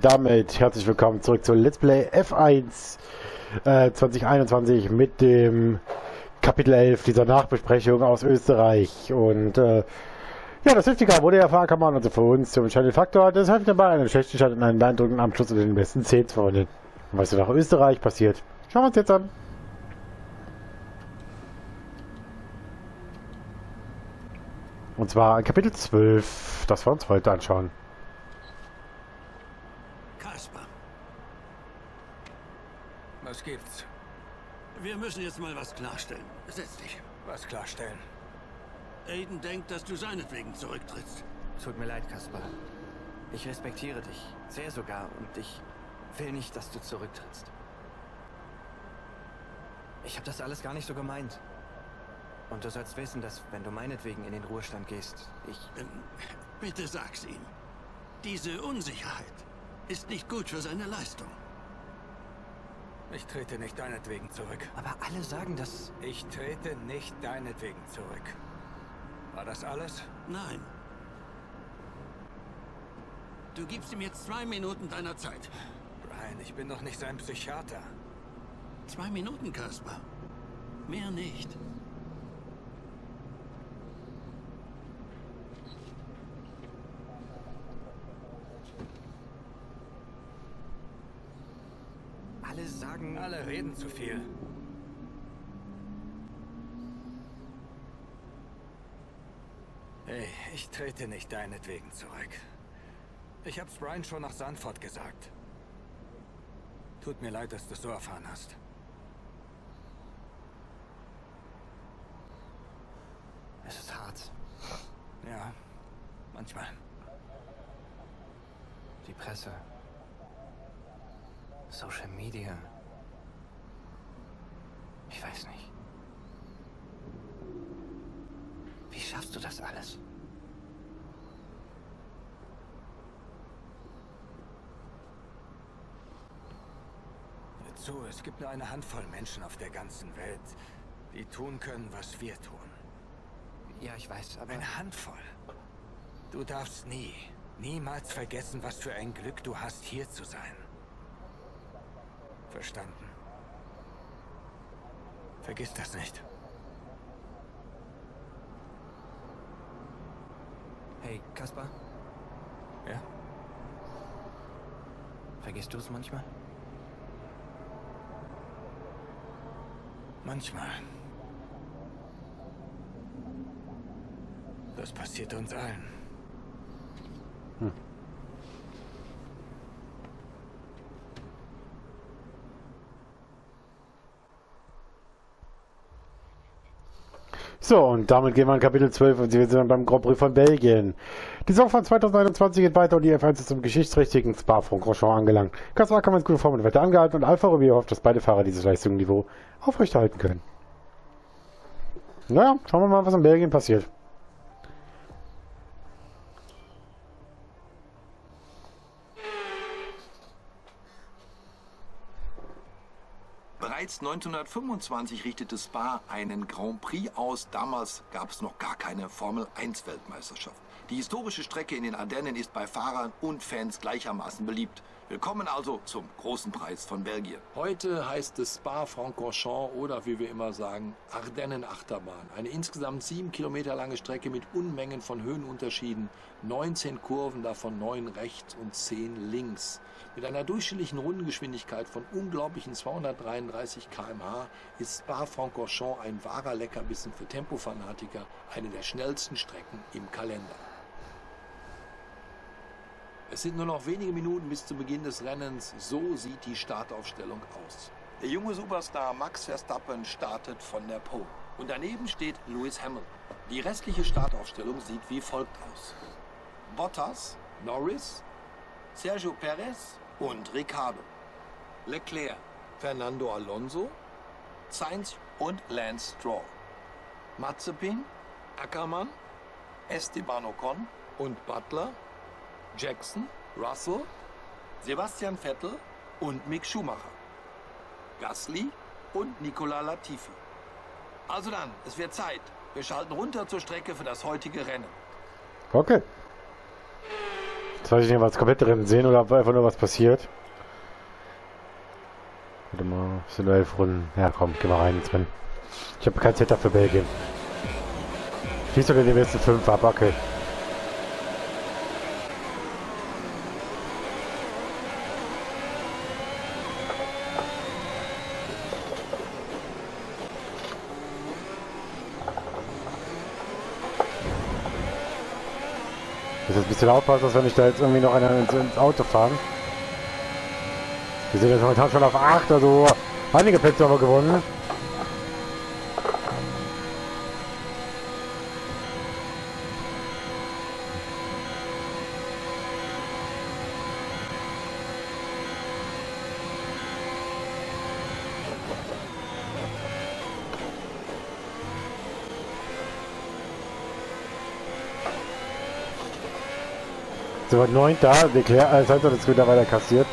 damit herzlich willkommen zurück zu Let's Play F1 2021 mit dem Kapitel 11 dieser Nachbesprechung aus Österreich. Und ja, das Safety Car wurde ja für Ackermann, also für uns zum Channel Faktor. Das hilft dabei, einen schlechten Start und einen beeindruckenden Abschluss unter den besten 10 zu verwandeln. Und was nach Österreich passiert, schauen wir uns jetzt an. Und zwar Kapitel 12, das wir uns heute anschauen. Kaspar. Was gibt's? Wir müssen jetzt mal was klarstellen. Setz dich. Was klarstellen? Aiden denkt, dass du seinetwegen zurücktrittst. Tut mir leid, Kaspar. Ich respektiere dich. Sehr sogar. Und ich will nicht, dass du zurücktrittst. Ich habe das alles gar nicht so gemeint. Und du sollst wissen, dass, wenn du meinetwegen in den Ruhestand gehst, Bitte sag's ihm. Diese Unsicherheit ist nicht gut für seine Leistung. Ich trete nicht deinetwegen zurück. aber alle sagen das. Ich trete nicht deinetwegen zurück. War das alles? Nein. Du gibst ihm jetzt 2 Minuten deiner Zeit. Brian, ich bin doch nicht sein Psychiater. 2 Minuten, Kaspar. Mehr nicht. Alle sagen... Alle reden zu viel. Hey, ich trete nicht deinetwegen zurück. Ich hab's Brian schon nach Sanford gesagt. Tut mir leid, dass du es so erfahren hast. Es ist hart. Ja, manchmal. Die Presse. Social Media. Ich weiß nicht. Wie schaffst du das alles? Hör zu, es gibt nur eine Handvoll Menschen auf der ganzen Welt, die tun können, was wir tun. Ja, ich weiß, aber... Eine Handvoll. Du darfst niemals vergessen, was für ein Glück du hast, hier zu sein. Verstanden? Vergiss das nicht. Hey, Kaspar, Ja? vergisst du es manchmal? Manchmal. Das passiert uns allen. So, und damit gehen wir in Kapitel 12 und wir sind beim Grand Prix von Belgien. Die Saison von 2021 geht weiter und die F1 ist zum geschichtsträchtigen Spa-Francorchamps angelangt. Kaspar Ackermanns gute Form und Wetter angehalten und Alfa Romeo hofft, dass beide Fahrer dieses Leistungsniveau aufrechterhalten können. Naja, schauen wir mal, was in Belgien passiert. Bereits 1925 richtete Spa einen Grand Prix aus. Damals gab es noch gar keine Formel-1-Weltmeisterschaft. Die historische Strecke in den Ardennen ist bei Fahrern und Fans gleichermaßen beliebt. Willkommen also zum großen Preis von Belgien. Heute heißt es Spa-Francorchamps oder wie wir immer sagen, Ardennen-Achterbahn. Eine insgesamt 7 Kilometer lange Strecke mit Unmengen von Höhenunterschieden, 19 Kurven, davon 9 rechts und 10 links. Mit einer durchschnittlichen Rundengeschwindigkeit von unglaublichen 233 km/h ist Spa-Francorchamps ein wahrer Leckerbissen für Tempofanatiker, eine der schnellsten Strecken im Kalender. Es sind nur noch wenige Minuten bis zu Beginn des Rennens. So sieht die Startaufstellung aus. Der junge Superstar Max Verstappen startet von der Pole. Und daneben steht Lewis Hamilton. Die restliche Startaufstellung sieht wie folgt aus: Bottas, Norris, Sergio Perez und Ricciardo. Leclerc, Fernando Alonso, Sainz und Lance Stroll. Mazepin, Ackermann, Esteban Ocon und Butler, Jackson, Russell, Sebastian Vettel und Mick Schumacher. Gasly und Nicolas Latifi. Also dann, es wird Zeit. Wir schalten runter zur Strecke für das heutige Rennen. Okay. Jetzt weiß ich nicht, was komplett drin sehen oder ob einfach nur was passiert. Warte mal, es sind 11 Runden. Ja komm, geh mal rein drin. Ich habe kein Setup für Belgien. Schließt du denn die besten 5 ab, okay. Ich muss jetzt ein bisschen aufpassen, dass wir nicht da jetzt irgendwie noch einer ins Auto fahren. Wir sind jetzt momentan schon auf 8, also einige Plätze haben wir gewonnen. So, 9 da, Leclerc, das heißt, das wieder weiter kassiert.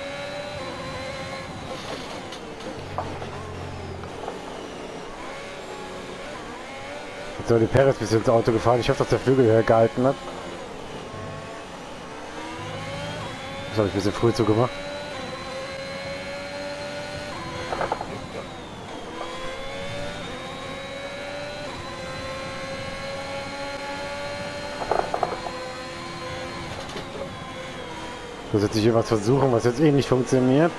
Jetzt sind die Perez bis ins Auto gefahren. Ich hoffe, dass der Flügel gehalten hat. Das habe ich ein bisschen früh zugemacht. Ich muss jetzt nicht irgendwas versuchen, was jetzt eh nicht funktioniert.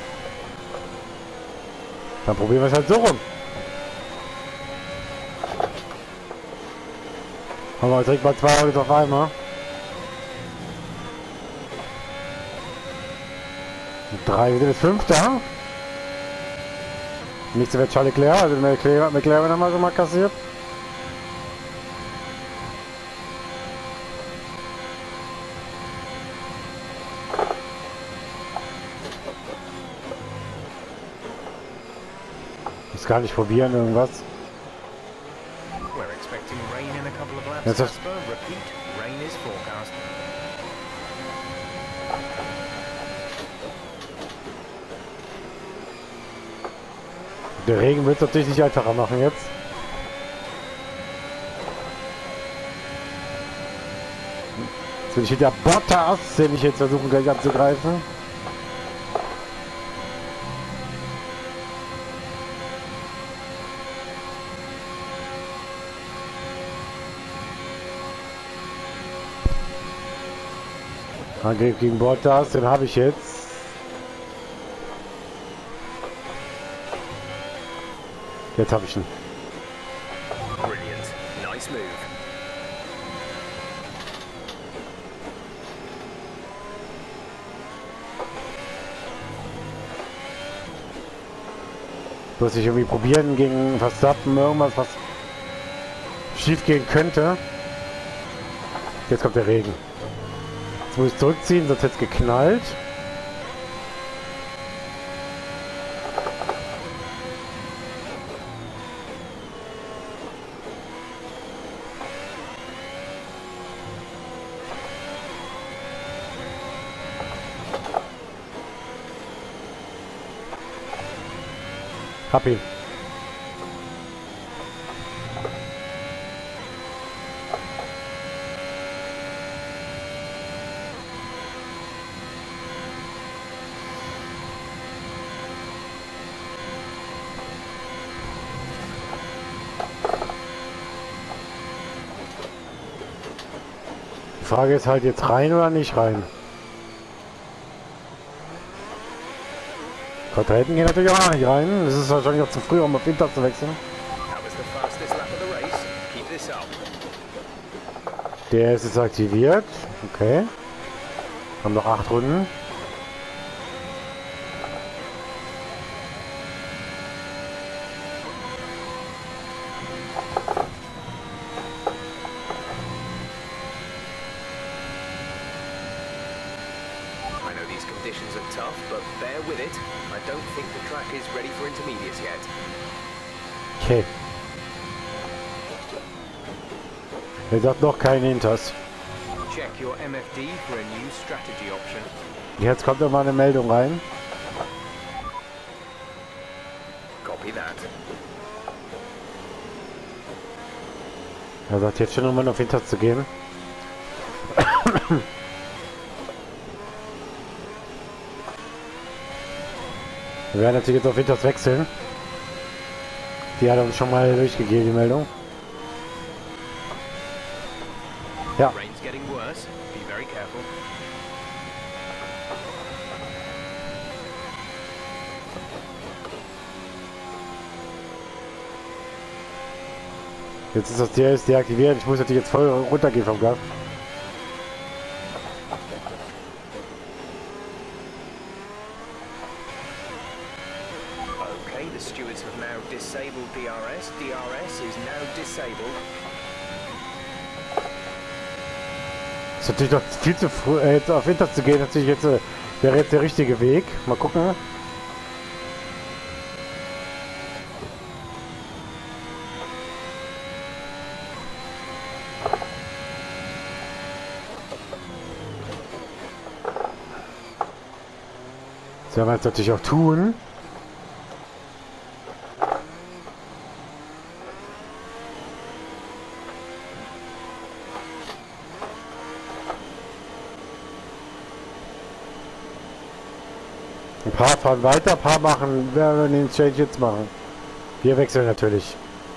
Dann probieren wir es halt so rum. Haben wir direkt mal 2 Autos auf einmal. 3, wir sind jetzt 5 da. Nächste wird Charles Leclerc, also McLaren wird nochmal so mal kassiert. Ich gar nicht probieren irgendwas. Jetzt der Regen wird es natürlich nicht einfacher machen jetzt. Jetzt will ich wieder Bottas, den ich jetzt versuchen gleich anzugreifen. Angriff gegen Bottas, den habe ich jetzt. Jetzt habe ich ihn. Brilliant. Nice move. Muss ich irgendwie probieren gegen Verstappen, irgendwas, was schief gehen könnte. Jetzt kommt der Regen. Jetzt muss ich zurückziehen, sonst hätte es geknallt. Hab ihn. Die Frage ist halt jetzt rein oder nicht rein. Vertreten gehen natürlich auch nicht rein. Es ist wahrscheinlich auch zu früh, um auf Winter zu wechseln. Der ist jetzt aktiviert. Okay. Haben noch 8 Runden. Conditions are tough, but bear with it. I don't think the track is ready for intermediates yet. Okay. Er sagt noch kein Inters. Check your MFD for a new strategy option. Jetzt kommt noch mal eine Meldung rein. Copy that. Er sagt jetzt schon, um auf Inters zu gehen. Wir werden natürlich jetzt auf Winters wechseln. Die hat uns schon mal durchgegeben, die Meldung. Ja. Rain's getting worse. Be very careful. Jetzt ist das DRS deaktiviert. Ich muss natürlich jetzt voll runtergehen vom Gas. Okay, the stewards have now disabled DRS. DRS is now disabled. Ist natürlich noch viel zu früh, jetzt auf Winter zu gehen. Natürlich jetzt wäre jetzt der richtige Weg. Mal gucken. Das werden wir jetzt natürlich auch tun. Ein paar fahren weiter, ein paar machen, werden wir den Change jetzt machen. Wir wechseln natürlich.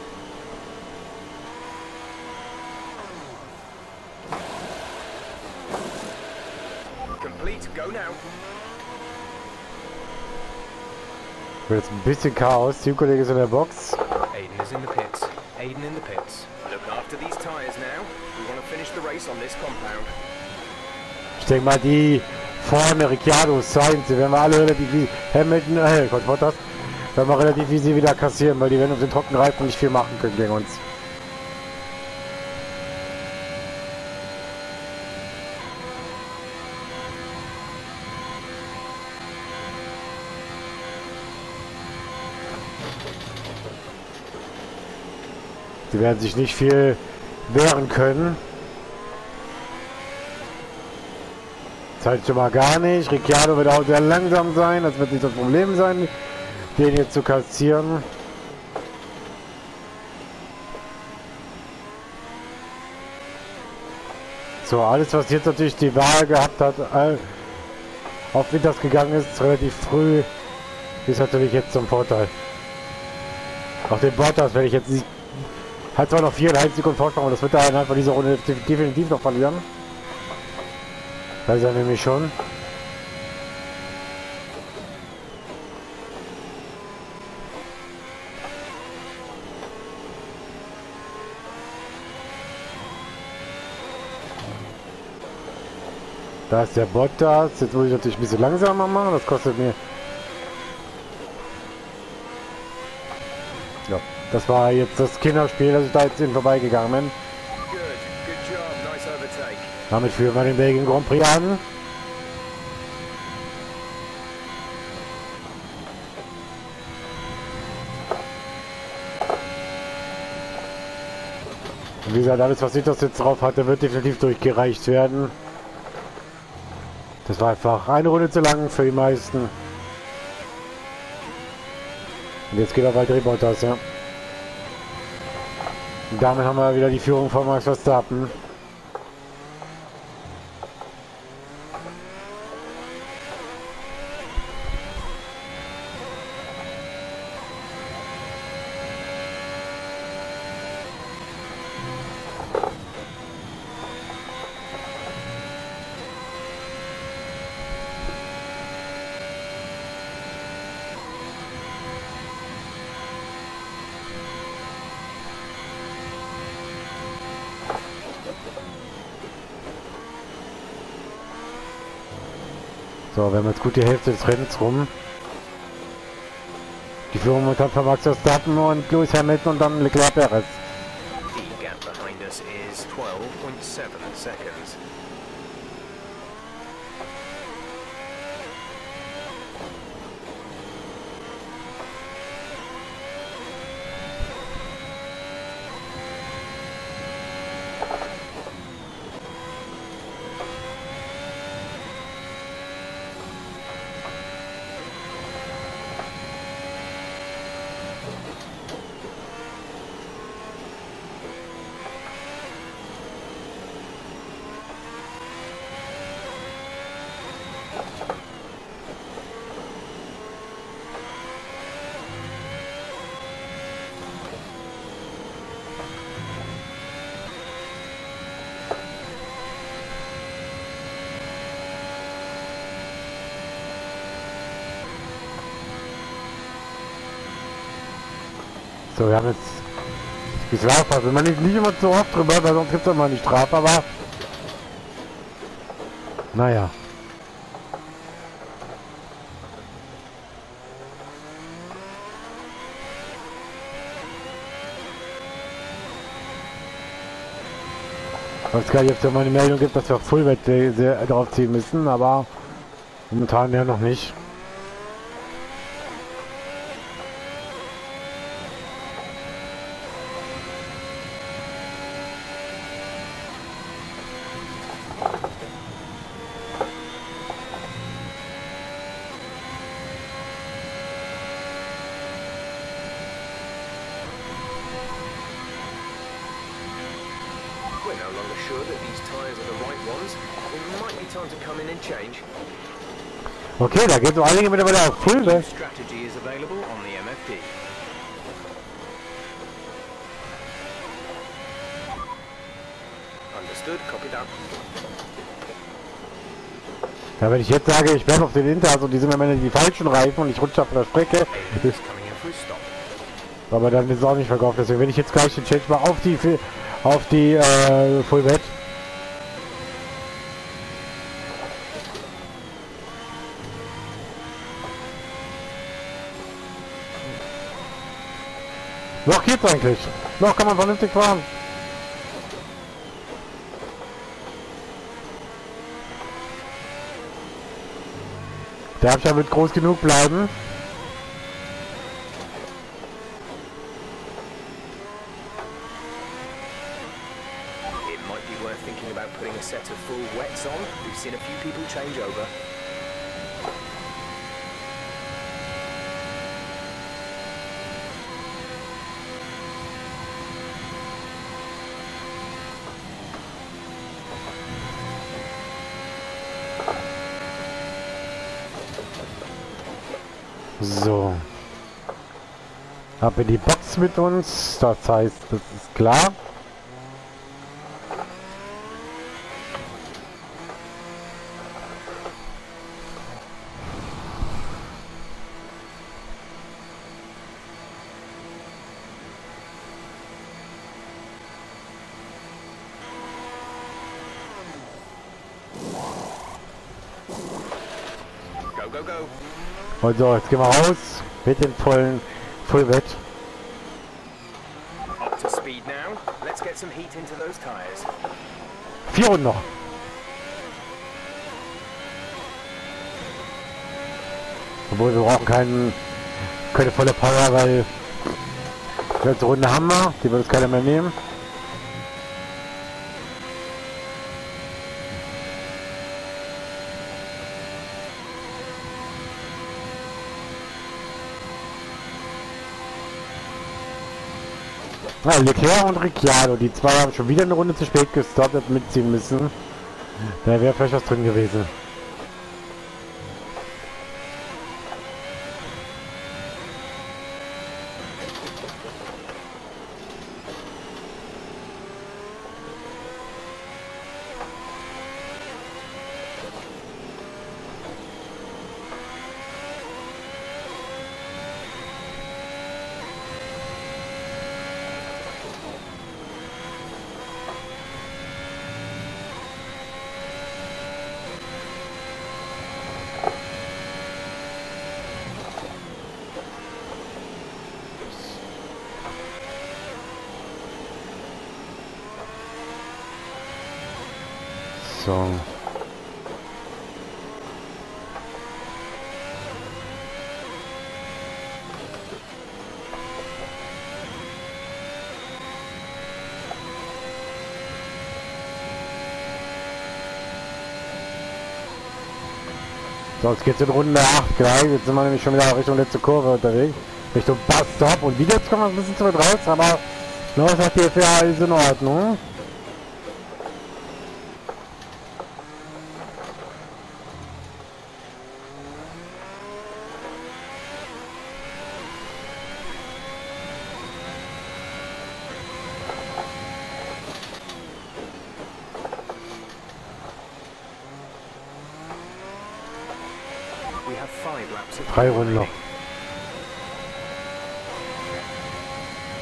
Complete, go now. Wird jetzt ein bisschen Chaos. Teamkollege ist in der Box. Aiden is in the pits. Aiden in the pits. Look after these tires now. We want to finish the race on this compound. Ich denke mal, die vorne Ricciardo, Sainz, die werden wir alle relativ wie Hamilton, Gott, das werden wir relativ easy wieder kassieren, weil die werden auf den Trockenreifen nicht viel machen können gegen uns. Die werden sich nicht viel wehren können. Zeit schon mal gar nicht. Ricciardo wird auch sehr langsam sein. Das wird nicht das Problem sein, den hier zu kassieren. So, alles was jetzt natürlich die Wahl gehabt hat, auf Winters gegangen ist, relativ früh, ist natürlich jetzt zum Vorteil. Auch den Bottas werde ich jetzt nicht, hat zwar noch 4,5 Sekunden Vorsprung, aber das wird er innerhalb von dieser Runde definitiv noch verlieren. Da ist er nämlich schon. Da ist der Bottas. Jetzt muss ich natürlich ein bisschen langsamer machen. Das kostet mir... Ja, das war jetzt das Kinderspiel, das ich da jetzt hin vorbeigegangen bin. Good job, nice overtake. Damit führen wir den Belgien Grand Prix an. Und wie gesagt, alles was ich das jetzt drauf hatte, wird definitiv durchgereicht werden. Das war einfach eine Runde zu lang für die meisten. Und jetzt geht er weiter Bottas, ja. Und damit haben wir wieder die Führung von Max Verstappen. So, wir haben jetzt gut die Hälfte des Rennens rum. Die Führung momentan von Max Verstappen und Lewis Hamilton und dann Leclerc Perez. The gap behind us is 12.7 seconds. So, wir haben jetzt... Ich will aufpassen, man nicht immer zu oft drüber, weil sonst gibt es immer nicht drauf, aber... Naja. Ich weiß gar nicht, ob es ja mal eine Meldung gibt, dass wir auf Fullwett drauf ziehen müssen, aber momentan ja noch nicht. We're no longer sure that these tyres are the right ones. It might be time to come in and change. Okay, da geht so einige mittlerweile auf Fullwett. Strategy is available on the MFD. Understood, copy that. Ja, wenn ich jetzt sage, ich werfe auf den Inters und die sind am Ende die falschen Reifen und ich rutsche auf der Strecke, ist, Coming in for a stop. aber dann ist es auch nicht verkauft. Deswegen, wenn ich jetzt gleich den Change mache auf die Fullwett. Noch geht's eigentlich. Noch kann man vernünftig fahren. Der Abstand wird groß genug bleiben. It might be worth thinking about putting a set of full wets on. We've seen a few people change over. So. Ab in die Box mit uns. Das heißt, das ist klar. Go, go, go. Und so, jetzt gehen wir raus mit dem Fullwett. Up to speed now. Let's get some heat into those tyres. 4 Runden noch. Obwohl, wir brauchen keine volle Power, weil die letzte Runde haben wir. Die wird uns keiner mehr nehmen. Ja, Leclerc und Ricciardo, die zwei haben schon wieder eine Runde zu spät gestoppt, mitziehen müssen. Da wäre vielleicht was drin gewesen. So. So, jetzt geht's in Runde 8 gleich. Jetzt sind wir nämlich schon wieder Richtung letzte Kurve unterwegs. Richtung Bus-Stop. Und wieder jetzt kommen wir ein bisschen zu weit raus, aber noch sagt die FIA, alles in Ordnung. We have 5 laps of 3 Runden noch.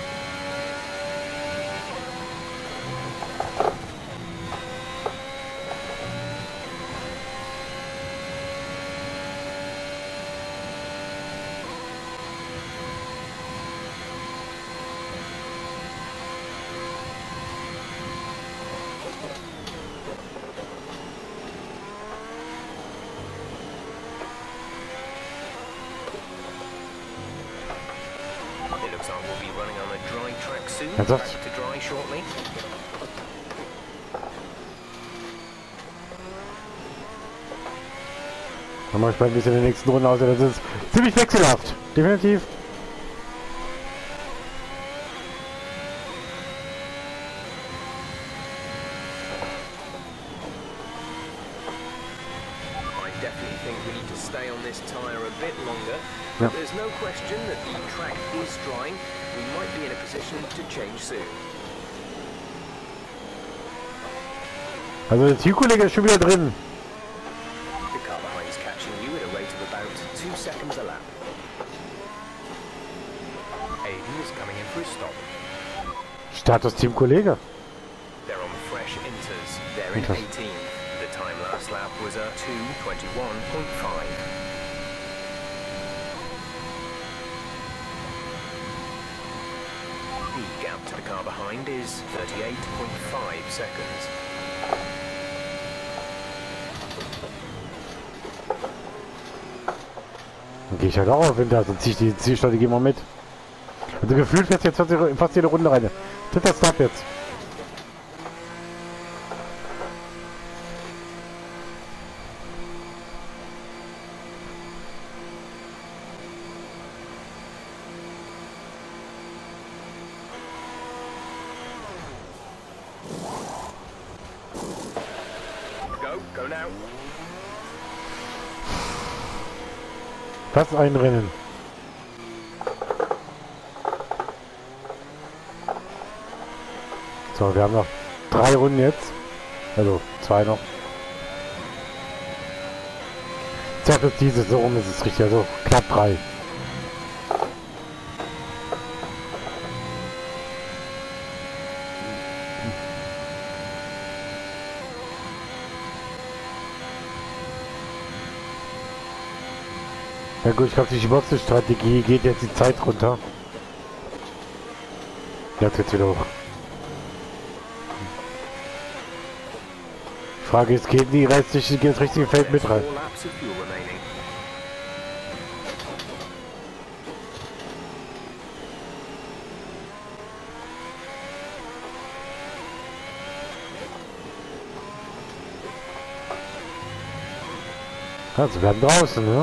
I will be running on a dry track soon. That's Back us. to dry shortly. Dann mal gespannt, wie es in der nächsten Runde aussieht. Das ist ziemlich wechselhaft. Definitiv. I definitely think we need to stay on this tyre a bit longer. Yep. But there's no question that the track is drying. We might be in a position to change soon. Also der Teamkollege ist schon wieder drin. The car behind is catching you at a rate of about 2 seconds a lap. Aiden is coming in for a stop. Status Teamkollege. They're on fresh inters. They're in Inters. 18th. The time last lap was a 2:21.5. The gap to the car behind is 38.5 seconds. Dann gehe ich halt auch auf Winter, dann ziehe ich die Zielstrategie mal mit. Also gefühlt fährt jetzt fast jede Runde rein. Dritter Stop jetzt. Go now. Fast ein Rennen. So, wir haben noch 3 Runden jetzt. Also 2 noch. Zeit ist diese, so rum ist es richtig. Also knapp 3. Ja gut, ich glaube, die Boxenstrategie geht jetzt die Zeit runter. Jetzt geht's wieder hoch. Die Frage ist, geht das richtige Feld mit rein? 4 laps of fuel remaining. Also, wir haben draußen, ne?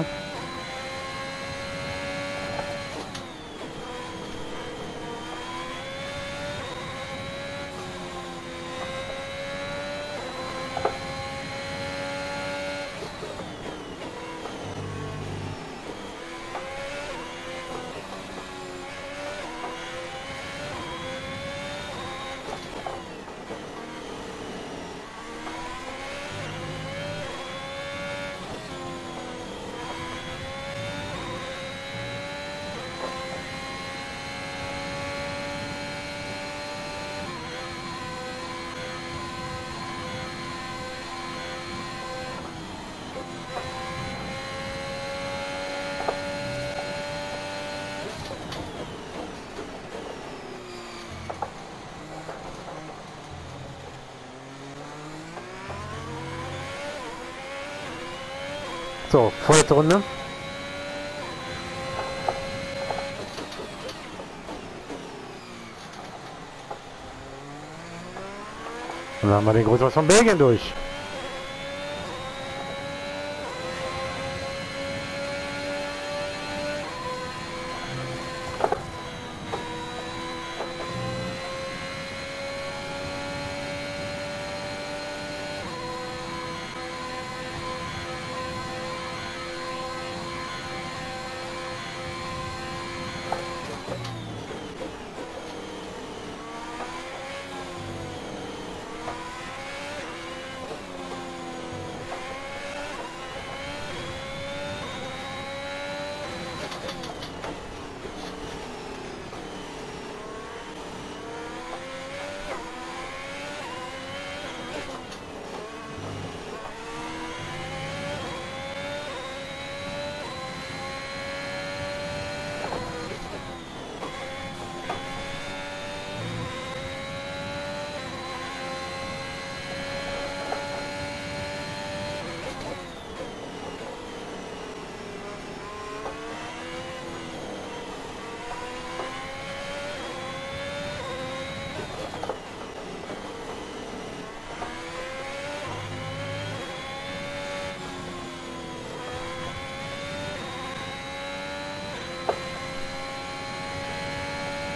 So, vorletzte Runde. Und dann haben wir den Großpass von Belgien durch.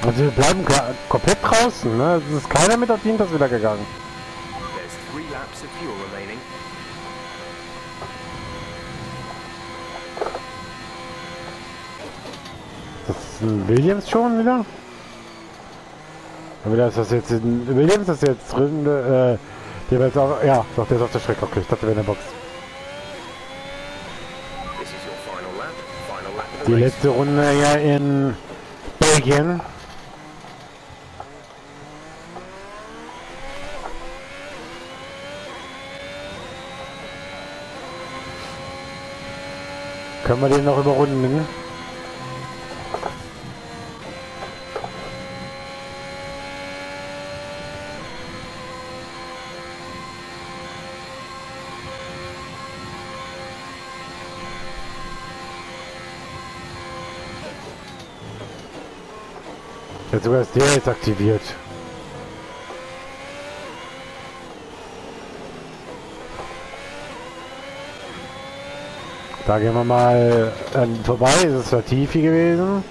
Also wir bleiben komplett draußen, ne? Es ist keiner mit auf die Hinterswider gegangen. There's 3 laps of fuel remaining. Das ist ein Williams schon wieder? Aber ist das jetzt ein Williams, das ist jetzt drin, der wird jetzt auch, ja, doch, der ist auf der Strecke, okay, ich dachte, der wäre in der Box. This is your final lap. Final lap of Die the race. letzte Runde ja in Belgien. Können wir den noch überrunden? Jetzt sogar ist der jetzt aktiviert. Da gehen wir mal vorbei. Es ist Latifi gewesen.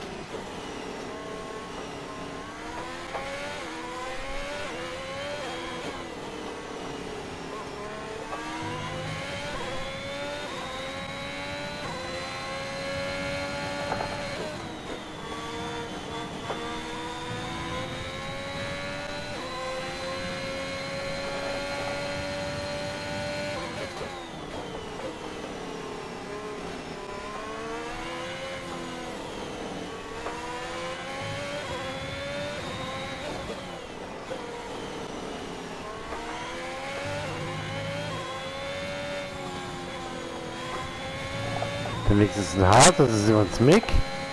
Der nächste ist ein Hart, das ist übrigens Mick.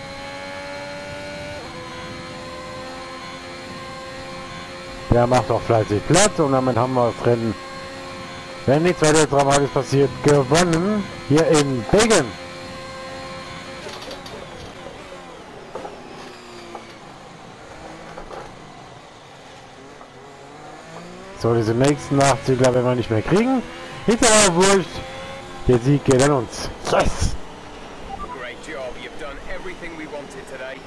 Der macht auch fleißig Platz und damit haben wir das Rennen, wenn nichts weiter Dramatisches passiert, gewonnen. Hier in Belgien. So, diese nächsten Nachzügler werden wir nicht mehr kriegen. Ist aber wurscht. Der Sieg geht an uns. Yes! Great job. You've done everything we wanted today.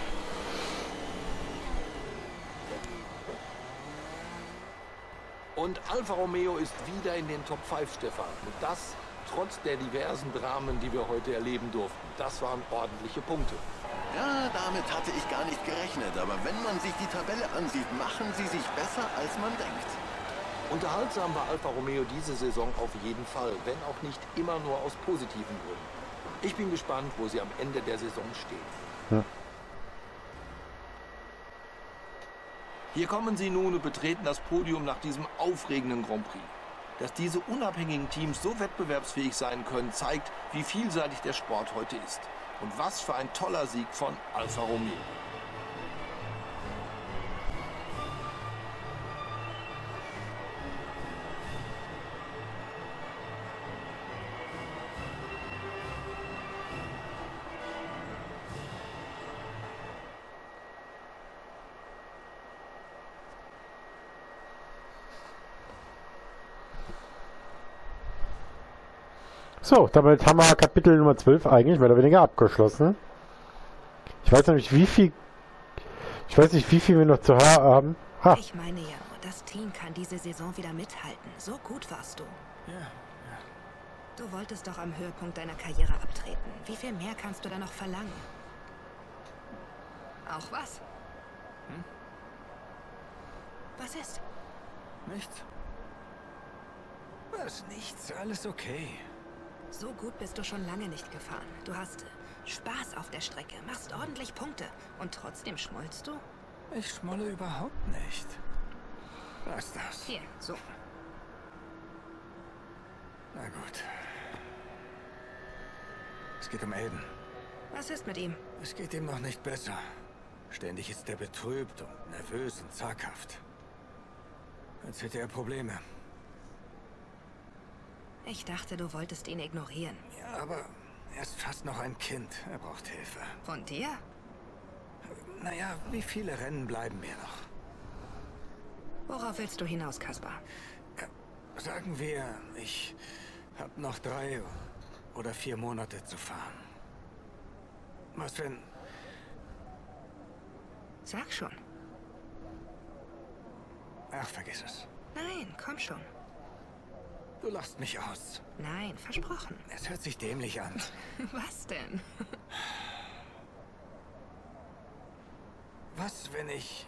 Und Alfa Romeo ist wieder in den Top 5, Stefan. Und das trotz der diversen Dramen, die wir heute erleben durften. Das waren ordentliche Punkte. Ja, damit hatte ich gar nicht gerechnet. Aber wenn man sich die Tabelle ansieht, machen sie sich besser, als man denkt. Unterhaltsam war Alfa Romeo diese Saison auf jeden Fall, wenn auch nicht immer nur aus positiven Gründen. Ich bin gespannt, wo sie am Ende der Saison stehen. Ja. Hier kommen sie nun und betreten das Podium nach diesem aufregenden Grand Prix. Dass diese unabhängigen Teams so wettbewerbsfähig sein können, zeigt, wie vielseitig der Sport heute ist. Und was für ein toller Sieg von Alfa Romeo. So, damit haben wir Kapitel Nummer 12 eigentlich mehr oder weniger abgeschlossen. Ich weiß nämlich wie viel... Ich weiß nicht, wie viel wir noch zu haben. Ha. Ich meine ja nur, das Team kann diese Saison wieder mithalten. So gut warst du. Ja. Du wolltest doch am Höhepunkt deiner Karriere abtreten. Wie viel mehr kannst du da noch verlangen? Auch was? Was ist? Nichts. Was? Nichts. Alles okay. So gut bist du schon lange nicht gefahren. Du hast Spaß auf der Strecke, machst ordentlich Punkte. Und trotzdem schmollst du? Ich schmolle überhaupt nicht. Lass das. Hier, so. Na gut. Es geht um Aiden. Was ist mit ihm? Es geht ihm noch nicht besser. Ständig ist er betrübt und nervös und zaghaft. Als hätte er Probleme. Ich dachte, du wolltest ihn ignorieren. Ja, aber er ist fast noch ein Kind. Er braucht Hilfe. Von dir? Naja, wie viele Rennen bleiben mir noch? Worauf willst du hinaus, Kaspar? Sagen wir, ich habe noch 3 oder 4 Monate zu fahren. Was wenn... Sag schon. Ach, vergiss es. Nein, komm schon. Du lachst mich aus. Nein, versprochen. Es hört sich dämlich an. Was denn? Was, wenn ich...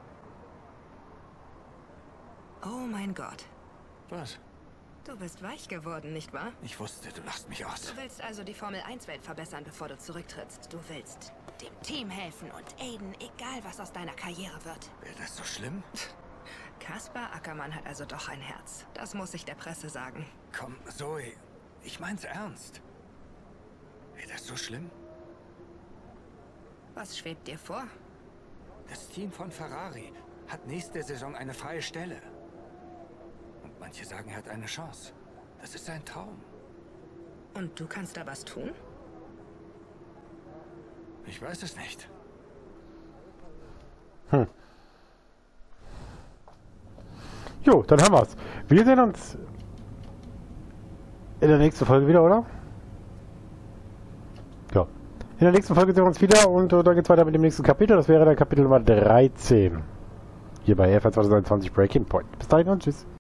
Oh mein Gott. Was? Du bist weich geworden, nicht wahr? Ich wusste, du lachst mich aus. Du willst also die Formel-1-Welt verbessern, bevor du zurücktrittst. Du willst dem Team helfen und Aiden, egal was aus deiner Karriere wird. Wäre das so schlimm? Kaspar Ackermann hat also doch ein Herz. Das muss ich der Presse sagen. Komm, Zoe, ich mein's ernst. Wäre das so schlimm? Was schwebt dir vor? Das Team von Ferrari hat nächste Saison eine freie Stelle. Und manche sagen, er hat eine Chance. Das ist sein Traum. Und du kannst da was tun? Ich weiß es nicht. Jo, dann haben wir's. Wir sehen uns in der nächsten Folge wieder, oder? Ja. In der nächsten Folge sehen wir uns wieder und dann geht's weiter mit dem nächsten Kapitel. Das wäre der Kapitel Nummer 13. Hier bei F1 2021 Breaking Point. Bis dahin und tschüss.